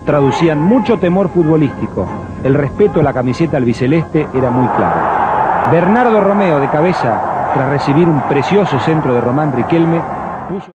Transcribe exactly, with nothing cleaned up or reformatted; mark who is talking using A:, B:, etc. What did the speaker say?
A: traducían mucho temor futbolístico. El respeto a la camiseta albiceleste era muy claro. Bernardo Romeo, de cabeza, tras recibir un precioso centro de Román Riquelme, puso...